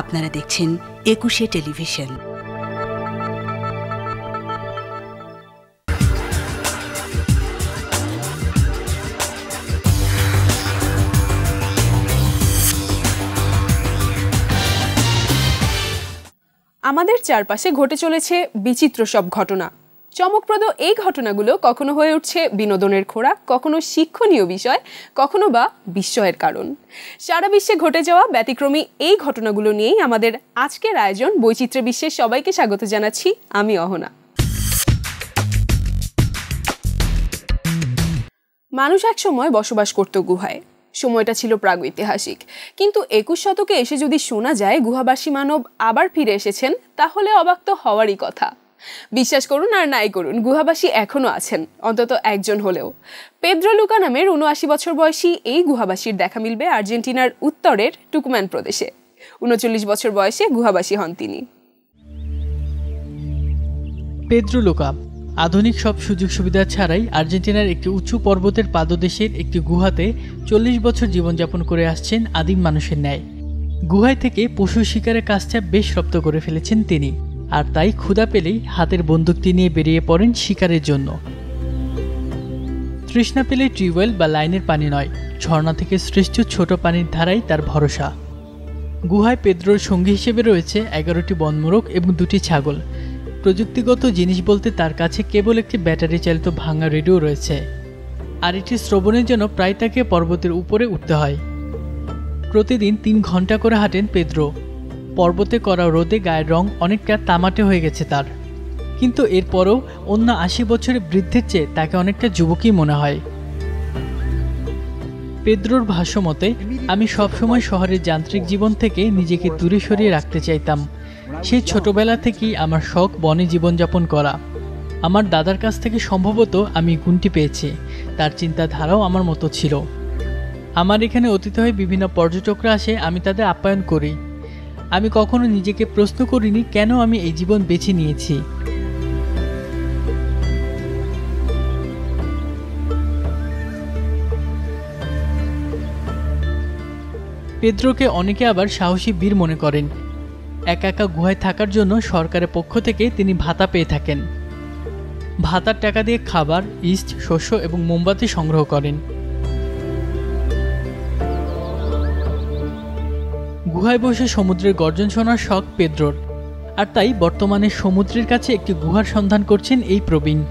আপনারা দেখছেন একুশে টেলিভিশন। আমাদের চারপাশে ঘটে চলেছে বিচিত্র সব ঘটনা। চমকপ্রদ এই ঘটনাগুলো কখনো হয়ে উঠছে বিনোদনের খোরাক, কখনো শিক্ষণীয় বিষয়, কখনো বা বিস্ময়ের কারণ। সারা বিশ্বে ঘটে যাওয়া ব্যতিক্রমী এই ঘটনাগুলো নিয়েই আমাদের আজকের আয়োজন। বৈচিত্র্য বিশ্বের সবাইকে স্বাগত জানাচ্ছি, আমি অহনা। মানুষ এক সময় বসবাস করত গুহায়। সময়টা ছিল প্রাগৈতিহাসিক, কিন্তু 21 শতকে এসে যদি শোনা যায় গুহাবাসী মানব আবার ফিরে এসেছেন, তাহলে অবাক তো হওয়ারই কথা। বিশ্বাস করুন আর নাই করুন, গুহাবাসী এখনো আছেন, অন্তত একজন হলেও। পেদ্রো লুকা নামের 79 বছর বয়সী এই গুহাবাসীর দেখা মিলবে আর্জেন্টিনার উত্তরের টুকুম্যান প্রদেশে। 39 বছর বয়সে গুহাবাসী হন তিনি। পেদ্রো লুকা আধুনিক সব সুযোগ সুবিধা ছাড়াই আর্জেন্টিনার একটি উঁচু পর্বতের পাদদেশের একটি গুহাতে 40 বছর জীবনযাপন করে আসছেন আদিম মানুষের ন্যায়। গুহায় থেকে পশু শিকারের কাজটা বেশ রপ্ত করে ফেলেছেন তিনি, আর তাই ক্ষুধা পেলেই হাতের বন্দুকটি নিয়ে বেরিয়ে পড়েন শিকারের জন্য। তৃষ্ণা পেলে টিউবওয়েল বা লাইনের পানি নয়, ঝর্ণা থেকে সৃষ্ট ছোট পানির ধারাই তার ভরসা। গুহায় পেদ্রোর সঙ্গী হিসেবে রয়েছে 11টি বনমোরগ এবং 2টি ছাগল। প্রযুক্তিগত জিনিস বলতে তার কাছে কেবল একটি ব্যাটারি চালিত ভাঙা রেডিও রয়েছে, আর এটি শ্রবণের জন্য প্রায় তাকে পর্বতের উপরে উঠতে হয়। প্রতিদিন 3 ঘন্টা করে হাঁটেন পেদ্রো। পর্বতে করা রোদে গায়ের রং অনেকটা তামাটে হয়ে গেছে তার, কিন্তু এরপরও অন্য 80 বছরের বৃদ্ধের চেয়ে তাকে অনেকটা যুবকই মনে হয়। পেদ্রোর ভাষ্য মতে, আমি সবসময় শহরের যান্ত্রিক জীবন থেকে নিজেকে দূরে সরিয়ে রাখতে চাইতাম। সেই ছোটবেলা থেকেই আমার শখ বনে জীবনযাপন করা। আমার দাদার কাছ থেকে সম্ভবত আমি গুণটি পেয়েছি, তার চিন্তাধারাও আমার মতো ছিল। আমার এখানে অতিথি হয়ে বিভিন্ন পর্যটকরা আসে, আমি তাদের আপ্যায়ন করি। আমি কখনো নিজেকে প্রশ্ন করিনি কেন আমি এই জীবন বেছে নিয়েছি। পেদ্রোকে অনেকে আবার সাহসী বীর মনে করেন। একা একা গুহায় থাকার জন্য সরকারের পক্ষ থেকে তিনি ভাতা পেয়ে থাকেন। ভাতার টাকা দিয়ে খাবার, ইস্ট, শস্য এবং মোমবাতি সংগ্রহ করেন। গুহায় বসে সমুদ্রের গর্জন শোনার শখ পেদ্রোর, আর তাই বর্তমানে সমুদ্রের কাছে একটি গুহার সন্ধান করছেন এই প্রবীণ।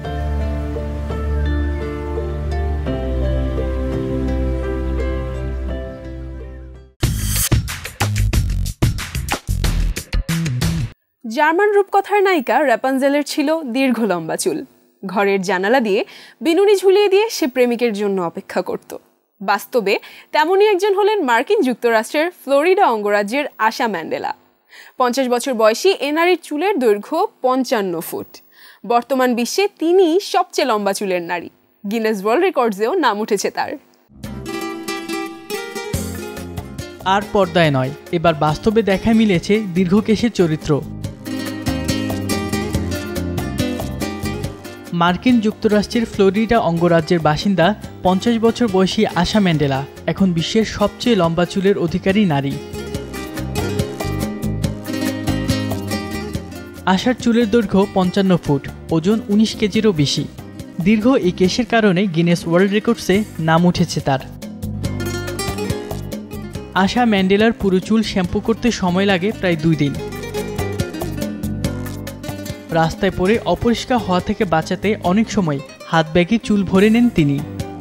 জার্মান রূপকথার নায়িকা র্যাপানজেলের ছিল দীর্ঘ লম্বা চুল। ঘরের জানালা দিয়ে বিনুনি ঝুলিয়ে দিয়ে সে প্রেমিকের জন্য অপেক্ষা করত। বাস্তবে তেমনই একজন হলেন মার্কিন যুক্তরাষ্ট্রের ফ্লোরিডা অঙ্গরাজ্যের আশা ম্যান্ডেলা। 50 বছর বয়সী এ নারীর চুলের দৈর্ঘ্য 55 ফুট। বর্তমান বিশ্বে তিনি সবচেয়ে লম্বা চুলের নারী। গিনেস ওয়ার্ল্ড রেকর্ডসেও নাম উঠেছে তার। আর পর্দায় নয়, এবার বাস্তবে দেখা মিলেছে দীর্ঘকেশের চরিত্র। মার্কিন যুক্তরাষ্ট্রের ফ্লোরিডা অঙ্গরাজ্যের বাসিন্দা 50 বছর বয়সী আশা ম্যান্ডেলা এখন বিশ্বের সবচেয়ে লম্বা চুলের অধিকারী নারী। আশার চুলের দৈর্ঘ্য 55 ফুট, ওজন 19 কেজিরও বেশি। দীর্ঘ এই কেশের কারণে গিনেস ওয়ার্ল্ড রেকর্ডসে নাম উঠেছে তার। আশা ম্যান্ডেলার পুরো চুল শ্যাম্পু করতে সময় লাগে প্রায় 2 দিন। রাস্তায় পড়ে অপরিষ্কার হওয়া থেকে বাঁচাতে অনেক সময় হাত ব্যাগে চুল ভরে নেন তিনি।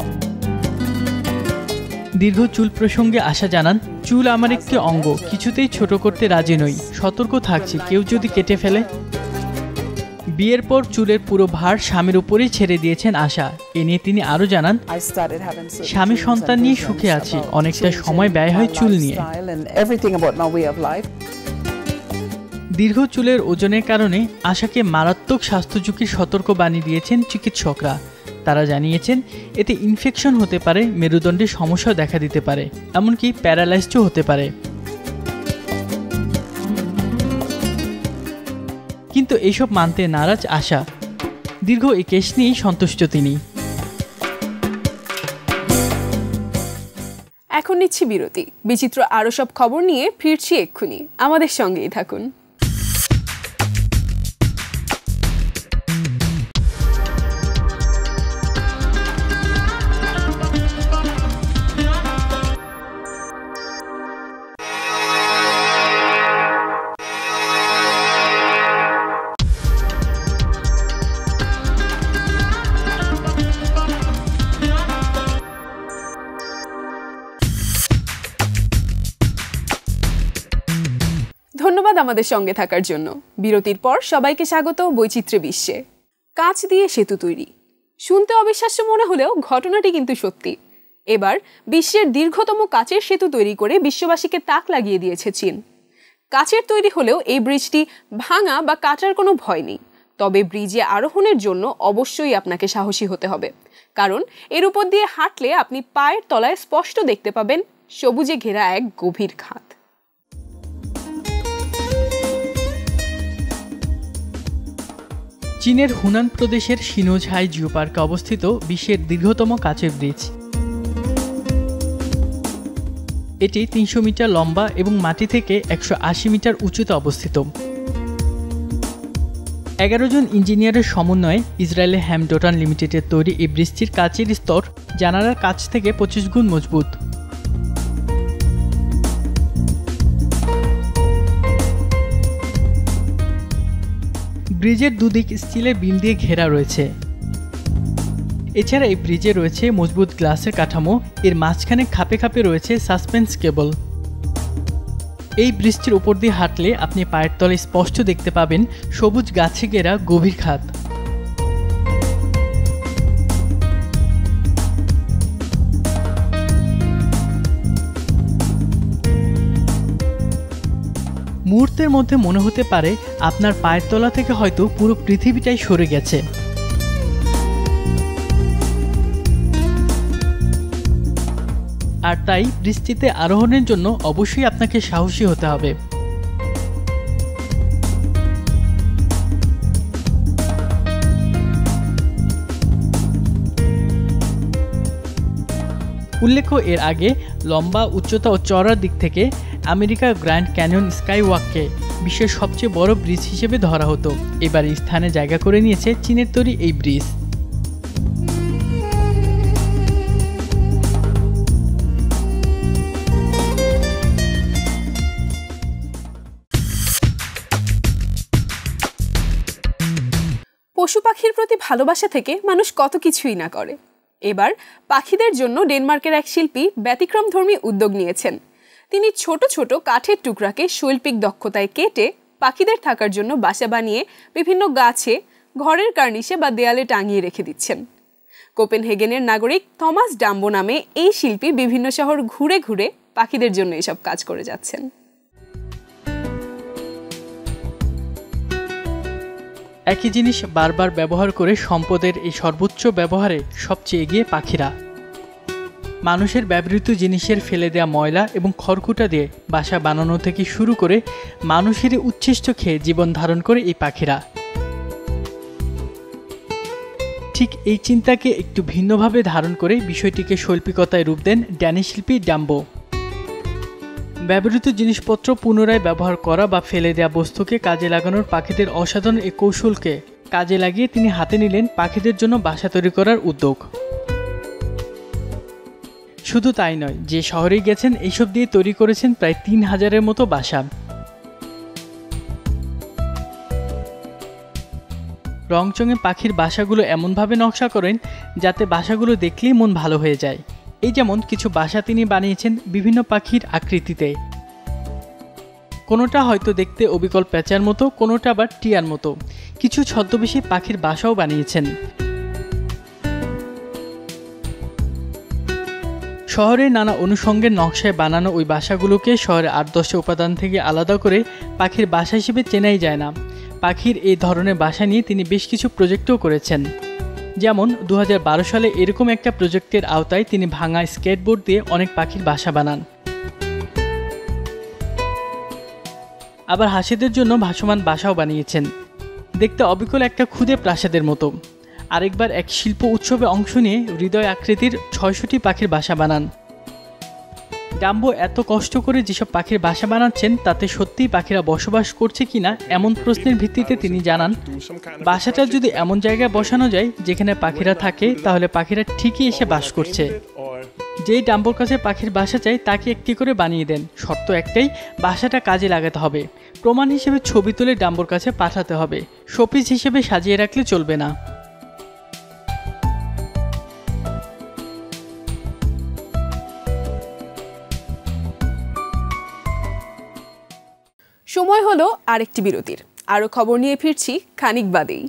দীর্ঘ চুল প্রসঙ্গে আশা জানান, চুল আমার একটি অঙ্গ, কিছুতেই ছোট করতে রাজি নই, সতর্ক থাকছি কেউ যদি কেটে ফেলে। বিয়ের পর চুলের পুরো ভার স্বামীর উপরেই ছেড়ে দিয়েছেন আশা। এ নিয়ে তিনি আরও জানান, স্বামী সন্তান নিয়ে সুখে আছি, অনেকটা সময় ব্যয় হয় চুল নিয়ে। দীর্ঘ চুলের ওজনের কারণে আশাকে মারাত্মক স্বাস্থ্য ঝুঁকির সতর্কবাণী দিয়েছেন চিকিৎসকরা। তারা জানিয়েছেন এতে ইনফেকশন হতে পারে, মেরুদণ্ডে সমস্যা দেখা দিতে পারে, এমনকি প্যারালাইজও হতে পারে। কিন্তু এইসব মানতে নারাজ আশা। দীর্ঘ এই কেশ নিয়েই সন্তুষ্ট তিনি। এখন নিচ্ছি বিরতি। বিচিত্র আরও সব খবর নিয়ে ফিরছি এক্ষুনি, আমাদের সঙ্গেই থাকুন। ধন্যবাদ আমাদের সঙ্গে থাকার জন্য। বিরতির পর সবাইকে স্বাগত বৈচিত্র্য বিশ্বে। কাঁচ দিয়ে সেতু তৈরি, শুনতে অবিশ্বাস্য মনে হলেও ঘটনাটি কিন্তু সত্যি। এবার বিশ্বের দীর্ঘতম কাচের সেতু তৈরি করে বিশ্ববাসীকে তাক লাগিয়ে দিয়েছে চীন। কাচের তৈরি হলেও এই ব্রিজটি ভাঙা বা কাটার কোনো ভয় নেই। তবে ব্রিজে আরোহণের জন্য অবশ্যই আপনাকে সাহসী হতে হবে, কারণ এর উপর দিয়ে হাঁটলে আপনি পায়ের তলায় স্পষ্ট দেখতে পাবেন সবুজে ঘেরা এক গভীর খাত। চীনের হুনান প্রদেশের শিনোঝাই জিও পার্কে অবস্থিত বিশ্বের দীর্ঘতম কাচের ব্রিজ। এটি 300 মিটার লম্বা এবং মাটি থেকে 180 মিটার উঁচুতে অবস্থিত। 11 জন ইঞ্জিনিয়ারের সমন্বয়ে ইসরায়েলের হ্যামডোটান লিমিটেডের তৈরি এই ব্রিজটির কাচের স্তর জানালার কাচ থেকে 25 গুণ মজবুত। ব্রিজের দুদিক স্টিলের বিম দিয়ে ঘেরা রয়েছে। এছাড়া এই ব্রিজে রয়েছে মজবুত গ্লাসের কাঠামো, এর মাঝখানে খাপে খাপে রয়েছে সাসপেন্স কেবল। এই ব্রিজটির উপর দিয়ে হাঁটলে আপনি পায়ের তলে স্পষ্ট দেখতে পাবেন সবুজ গাছে ঘেরা গভীর খাত। মুহূর্তের মধ্যে মনে হতে পারে আপনার পায়ের তলা থেকে হয়তো পুরো পৃথিবীটাই সরে গেছে। আর তাই ব্রিজটিতে আরোহণের জন্য অবশ্যই আপনাকে সাহসী হতে হবে। উল্লেখ্য, এর আগে লম্বা, উচ্চতা ও চওড়ার দিক থেকে আমেরিকার গ্র্যান্ড ক্যানিয়ন স্কাইওয়াককে বিশ্বের সবচেয়ে বড় ব্রিজ হিসেবে ধরা হতো। এবার এই স্থানে জায়গা করে নিয়েছে চীনের তৈরি এই ব্রিজ। পশু পাখির প্রতি ভালোবাসা থেকে মানুষ কত কিছুই না করে। এবার পাখিদের জন্য ডেনমার্কের এক শিল্পী ব্যতিক্রমধর্মী উদ্যোগ নিয়েছেন। তিনি ছোট ছোট কাঠের টুকরাকে শৈল্পিক দক্ষতায় কেটে পাখিদের থাকার জন্য বাসা বানিয়ে বিভিন্ন গাছে, ঘরের কার্নিশে বা দেয়ালে টাঙিয়ে রেখে দিচ্ছেন। কোপেনহেগেনের নাগরিক থমাস ডাম্বো নামে এই শিল্পী বিভিন্ন শহর ঘুরে ঘুরে পাখিদের জন্য এসব কাজ করে যাচ্ছেন। একই জিনিস বারবার ব্যবহার করে সম্পদের এই সর্বোচ্চ ব্যবহারে সবচেয়ে এগিয়ে পাখিরা। মানুষের ব্যবহৃত জিনিসের ফেলে দেওয়া ময়লা এবং খড়কুটা দিয়ে বাসা বানানো থেকে শুরু করে মানুষের উচ্ছিষ্ট খেয়ে জীবন ধারণ করে এই পাখিরা। ঠিক এই চিন্তাকে একটু ভিন্নভাবে ধারণ করে বিষয়টিকে শৈল্পিকতায় রূপ দেন ড্যানিশ শিল্পী ডাম্বো। ব্যবহৃত জিনিসপত্র পুনরায় ব্যবহার করা বা ফেলে দেওয়া বস্তুকে কাজে লাগানোর পাখিদের অসাধারণ এই কৌশলকে কাজে লাগিয়ে তিনি হাতে নিলেন পাখিদের জন্য বাসা তৈরি করার উদ্যোগ। শুধু তাই নয়, যে শহরেই গেছেন এইসব দিয়ে তৈরি করেছেন প্রায় 3000-এর মতো বাসা। রংচঙে পাখির বাসাগুলো এমনভাবে নকশা করেন যাতে বাসাগুলো দেখলেই মন ভালো হয়ে যায়। এই যেমন কিছু বাসা তিনি বানিয়েছেন বিভিন্ন পাখির আকৃতিতে। কোনোটা হয়তো দেখতে অবিকল প্যাঁচার মতো, কোনোটা আবার টিয়ার মতো। কিছু ছদ্মবেশী পাখির বাসাও বানিয়েছেন। শহরের নানা অনুষঙ্গের নকশায় বানানো ওই বাসাগুলোকে শহরের 8-10টা উপাদান থেকে আলাদা করে পাখির বাসা হিসেবে চেনাই যায় না। পাখির এই ধরনের বাসা নিয়ে তিনি বেশ কিছু প্রজেক্টও করেছেন। যেমন 2012 সালে এরকম একটা প্রজেক্টের আওতায় তিনি ভাঙা স্কেটবোর্ড দিয়ে অনেক পাখির বাসা বানান। আবার হাঁসেদের জন্য ভাসমান বাসাও বানিয়েছেন, দেখতে অবিকল একটা ক্ষুদে প্রাসাদের মতো। আরেকবার এক শিল্প উৎসবে অংশ নিয়ে হৃদয় আকৃতির 600টি পাখির বাসা বানান। ডাম্বো এত কষ্ট করে যেসব পাখির বাসা বানাচ্ছেন তাতে সত্যিই পাখিরা বসবাস করছে কিনা এমন প্রশ্নের ভিত্তিতে তিনি জানান, বাসাটা যদি এমন জায়গায় বসানো যায় যেখানে পাখিরা থাকে তাহলে পাখিরা ঠিকই এসে বাস করছে। যেই ডাম্বোর কাছে পাখির বাসা চাই তাকে একটি করে বানিয়ে দেন, শর্ত একটাই, বাসাটা কাজে লাগাতে হবে। প্রমাণ হিসেবে ছবি তুলে ডাম্বোর কাছে পাঠাতে হবে, শোপিস হিসেবে সাজিয়ে রাখলে চলবে না। সময় হলো আরেকটি বিরতির। আরও খবর নিয়ে ফিরছি খানিক বাদেই।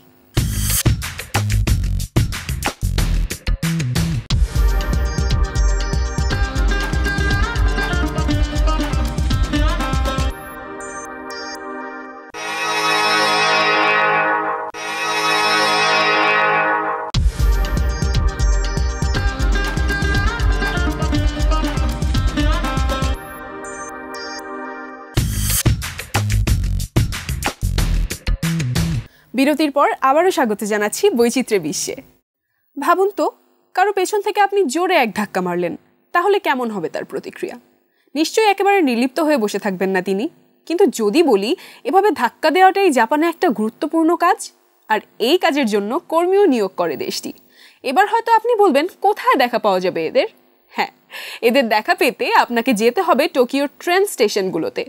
বিরতির পর আবারও স্বাগত জানাচ্ছি বৈচিত্র্যের বিশ্বে। ভাবুন তো, কারো পেছন থেকে আপনি জোরে এক ধাক্কা মারলেন, তাহলে কেমন হবে তার প্রতিক্রিয়া? নিশ্চয়ই একেবারে নির্লিপ্ত হয়ে বসে থাকবেন না তিনি। কিন্তু যদি বলি এভাবে ধাক্কা দেওয়াটাই জাপানে একটা গুরুত্বপূর্ণ কাজ, আর এই কাজের জন্য কর্মীও নিয়োগ করে দেশটি। এবার হয়তো আপনি বলবেন, কোথায় দেখা পাওয়া যাবে এদের? হ্যাঁ, এদের দেখা পেতে আপনাকে যেতে হবে টোকিওর ট্রেন স্টেশনগুলোতে।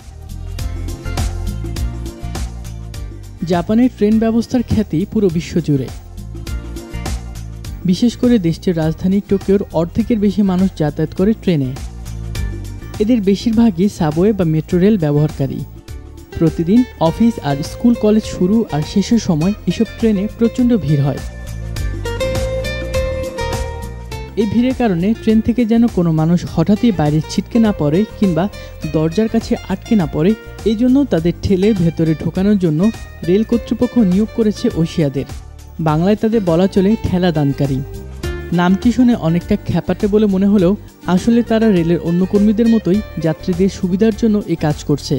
জাপানের ট্রেন ব্যবস্থার খ্যাতি পুরো বিশ্ব জুড়ে। বিশেষ করে দেশটির রাজধানী টোকিওর অর্ধেকের বেশি মানুষ যাতায়াত করে ট্রেনে। এদের বেশিরভাগই সাবওয়ে বা মেট্রো রেল ব্যবহারকারী। প্রতিদিন অফিস আর স্কুল কলেজ শুরু আর শেষের সময় এসব ট্রেনে প্রচণ্ড ভিড় হয়। এই ভিড়ের কারণে ট্রেন থেকে যেন কোনো মানুষ হঠাৎই বাইরে ছিটকে না পড়ে কিংবা দরজার কাছে আটকে না পড়ে, এই জন্য তাদের ঠেলে ভেতরে ঢোকানোর জন্য রেল কর্তৃপক্ষ নিয়োগ করেছে ওশিয়াদের। বাংলায় তাদের বলা চলে ঠেলা দানকারী। নামটি শুনে অনেকটা খ্যাপাটে বলে মনে হলেও আসলে তারা রেলের অন্য কর্মীদের মতোই যাত্রীদের সুবিধার জন্য এই কাজ করছে।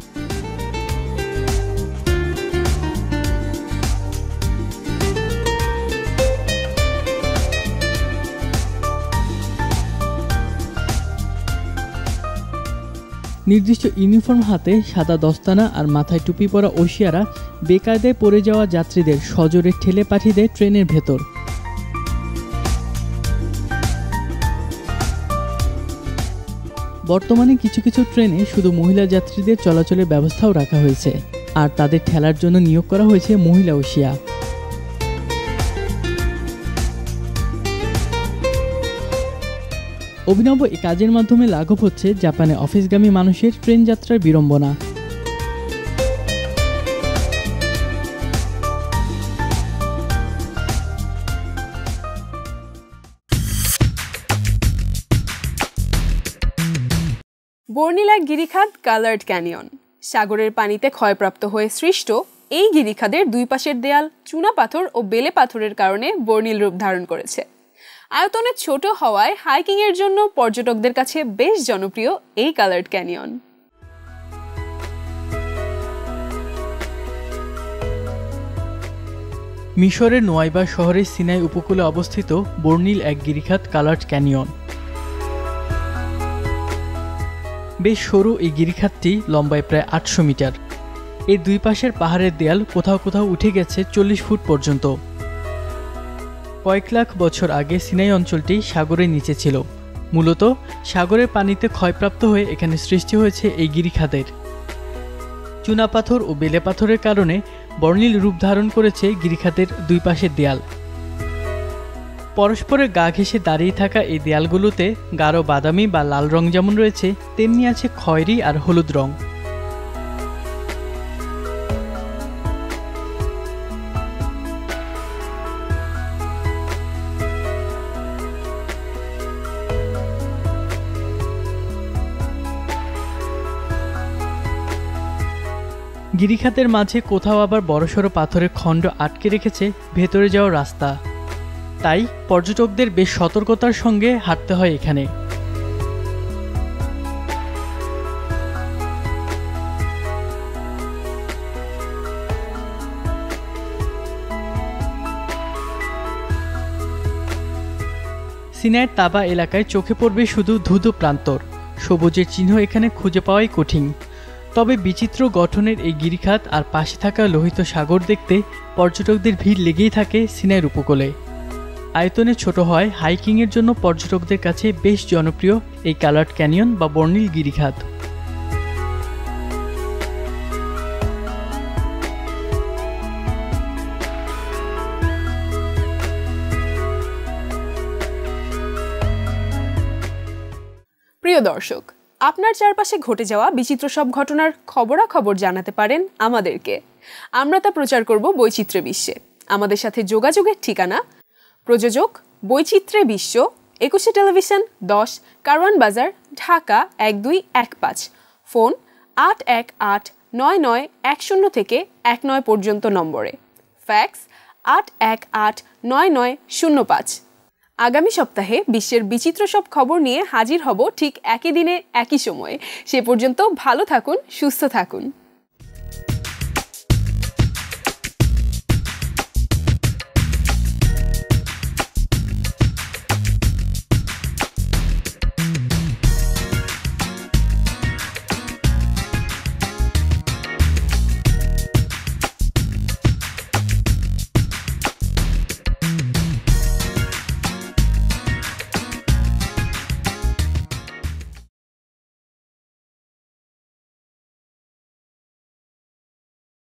নির্দিষ্ট ইউনিফর্ম হাতে, সাদা দস্তানা আর মাথায় টুপি পরা ওশিয়ারা বেকায়দায় পড়ে যাওয়া যাত্রীদের সজোরে ঠেলে পাঠিয়ে দেয় ট্রেনের ভেতর। বর্তমানে কিছু কিছু ট্রেনে শুধু মহিলা যাত্রীদের চলাচলের ব্যবস্থাও রাখা হয়েছে, আর তাদের ঠেলার জন্য নিয়োগ করা হয়েছে মহিলা ওশিয়া। অভিনব এই কাজের মাধ্যমে লাঘব হচ্ছে জাপানে অফিসগামী মানুষের ট্রেন যাত্রার বিড়ম্বনা। বর্নিল এক গিরিখাত কালার্ড ক্যানিয়ন। সাগরের পানিতে ক্ষয়প্রাপ্ত হয়ে সৃষ্ট এই গিরিখাদের দুই পাশের দেয়াল চুনা পাথর ও বেলে পাথরের কারণে বর্নিল রূপ ধারণ করেছে। আয়তনে ছোট হওয়ায় হাইকিং এর জন্য পর্যটকদের কাছে বেশ জনপ্রিয় এই কালার্ড ক্যানিয়ন। মিশরের নোয়াইবা শহরের সিনাই উপকূলে অবস্থিত বর্নিল এক গিরিখাত কালার্ড ক্যানিয়ন। বেশ সরু এই গিরিখাতটি লম্বায় প্রায় 800 মিটার। এর দুই পাশের পাহাড়ের দেয়াল কোথাও কোথাও উঠে গেছে 40 ফুট পর্যন্ত। কয়েক লাখ বছর আগে সিনাই অঞ্চলটি সাগরের নিচে ছিল। মূলত সাগরের পানিতে ক্ষয়প্রাপ্ত হয়ে এখানে সৃষ্টি হয়েছে এই গিরিখাতের। চুনাপাথর ও বেলে পাথরের কারণে বর্নিল রূপ ধারণ করেছে গিরিখাতের দুই পাশের দেয়াল। পরস্পরের গা ঘেঁষে দাঁড়িয়ে থাকা এই দেয়ালগুলোতে গাঢ় বাদামি বা লাল রং যেমন রয়েছে, তেমনি আছে খয়েরি আর হলুদ রং। গিরিখাতের মাঝে কোথাও আবার বড়সড় পাথরের খণ্ড আটকে রেখেছে ভেতরে যাওয়ার রাস্তা। তাই পর্যটকদের বেশ সতর্কতার সঙ্গে হাঁটতে হয় এখানে। সিনাইয়ের তাবা এলাকায় চোখে পড়বে শুধু ধুধু প্রান্তর, সবুজের চিহ্ন এখানে খুঁজে পাওয়াই কঠিন। তবে বিচিত্র গঠনের এই গিরিখাত আর পাশে থাকা লোহিত সাগর দেখতে পর্যটকদের ভিড় লেগেই থাকে সিনাইয়ের উপকূলে। আয়তনে ছোট হয় হাইকিংয়ের জন্য পর্যটকদের কাছে বেশ জনপ্রিয় এই কালার্ড ক্যানিয়ন বা বর্ণিল গিরিখাত। প্রিয় দর্শক, আপনার চারপাশে ঘটে যাওয়া বিচিত্র সব ঘটনার খবরাখবর জানাতে পারেন আমাদেরকে। আমরা তা প্রচার করব বৈচিত্র্য বিশ্বে। আমাদের সাথে যোগাযোগের ঠিকানা: প্রযোজক বৈচিত্র্য বিশ্ব, 21শে টেলিভিশন, 10 কারওয়ান বাজার, ঢাকা 1215। ফোন 81899101 থেকে 19 পর্যন্ত নম্বরে। ফ্যাক্স 81899005। আগামী সপ্তাহে বিশ্বের বিচিত্র সব খবর নিয়ে হাজির হব ঠিক একই দিনে একই সময়ে। সে পর্যন্ত ভালো থাকুন, সুস্থ থাকুন।